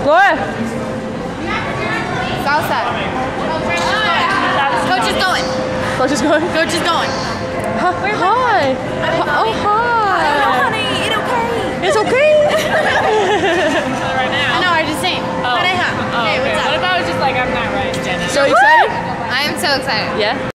Laura. Salsa. Coach is going. Coach is going? Coach is going. Hi. Oh, hi. Oh, honey, it's okay. It's okay? Right now. No, I just saying. Oh. Hey, what's up? What if I was just like, I'm not right, Jenna? So excited? I am so excited. Yeah?